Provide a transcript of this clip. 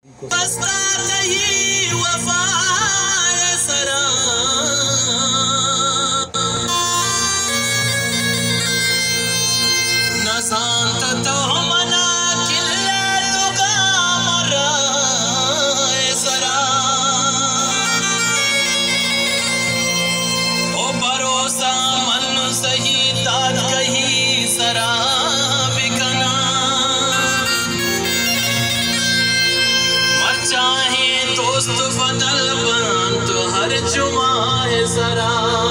बस्ता नहीं वफाए सरा न शांत तो मना किले तुगा मराए सरा ओ भरोसा मन सही ताज कही सरा बिकना चाहे दोस्त बदल बन तो हर जुमा है सरा।